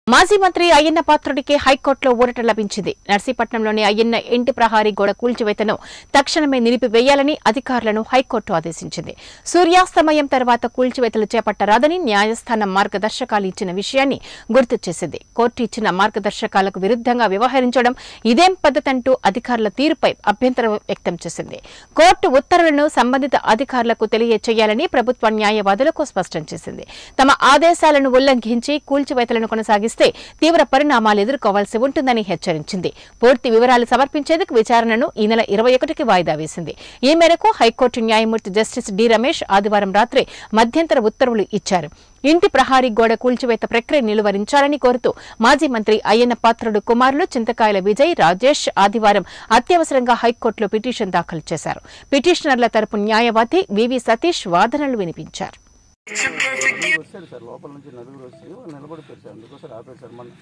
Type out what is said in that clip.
మాజీ మంత్రి అయ్యన్న పాత్రుడికి హైకోర్టులో ఊరట లభించింది. నర్సీపట్నంలోని అయ్యన్న ఇంటి ప్రహారీ గోడ కూల్చివేతను తక్షణమే నిలిపివేయాలని అధికారులను హైకోర్టు ఆదేశించింది. సూర్యాస్తమయం తర్వాత కూల్చివేతలు చేపట్టరాదని న్యాయస్థానం మార్గదర్శకాలు ఇచ్చిన విషయాన్ని గుర్తు చేసింది. కోర్టు ఇచ్చిన మార్గదర్శకాలకు విరుద్ధంగా వ్యవహరించడం ఇదేం పద్ధతంటూ అధికారుల తీరుపై అభ్యంతరం వ్యక్తం చేసింది. కోర్టు ఉత్తర్వులను సంబంధిత అధికారులకు తెలియచేయాలని ప్రభుత్వ న్యాయవాదులకు స్పష్టం చేసింది. తమ ఆదేశాలను ఉల్లంఘించి కూల్చివేతలను కొనసాగిస్తే తీవ్ర పరిణామాలు ఎదుర్కోవాల్సి ఉంటుందని హెచ్చరించింది. పూర్తి వివరాలు సమర్పించేందుకు విచారణను ఈ నెల 21కి వాయిదా వేసింది. ఈ మేరకు హైకోర్టు న్యాయమూర్తి జస్టిస్ డి రమేష్ ఆదివారం రాత్రి మధ్యంతర ఉత్తర్వులు ఇచ్చారు. ఇంటి ప్రహారీ గోడ కూల్చివేత ప్రక్రియ నిలువరించాలని కోరుతూ మాజీ మంత్రి అయ్యన్న పాత్రుడు కుమారులు చింతకాయల విజయ్, రాజేష్ ఆదివారం అత్యవసరంగా హైకోర్టులో పిటిషన్ దాఖలు చేశారు. పిటిషనర్ల తరపు న్యాయవాది వివి సతీష్ వాదనలు వినిపించారు. వచ్చాడు సార్, లోపల నుంచి నలుగురు వచ్చి నిలబడిపోయారు సార్, అందుకోసం ఆపారు సార్. మన